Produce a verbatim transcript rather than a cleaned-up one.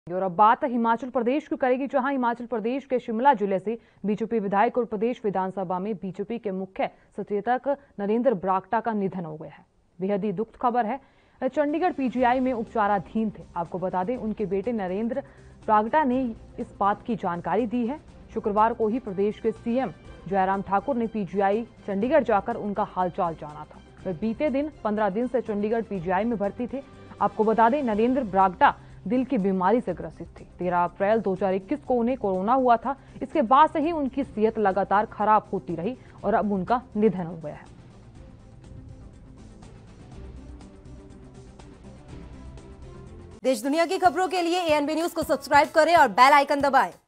और अब बात हिमाचल प्रदेश की करेगी, जहां हिमाचल प्रदेश के शिमला जिले से बीजेपी विधायक और प्रदेश विधानसभा में बीजेपी के मुख्य सचेतक नरेंद्र बरागटा का निधन हो गया है। बेहद ही दुखद खबर है। चंडीगढ़ पीजीआई में उपचाराधीन थे। आपको बता दें, उनके बेटे नरेंद्र बरागटा ने इस बात की जानकारी दी है। शुक्रवार को ही प्रदेश के सीएम जयराम ठाकुर ने पीजीआई चंडीगढ़ जाकर उनका हालचाल जाना था। वे बीते दिन पंद्रह दिन से चंडीगढ़ पीजीआई में भर्ती थे। आपको बता दें, नरेंद्र बरागटा दिल की बीमारी से ग्रसित थे। तेरह अप्रैल दो हज़ार इक्कीस को उन्हें कोरोना हुआ था। इसके बाद से ही उनकी सेहत लगातार खराब होती रही और अब उनका निधन हो गया है। देश दुनिया की खबरों के लिए एएनबी न्यूज को सब्सक्राइब करें और बेल आइकन दबाएं।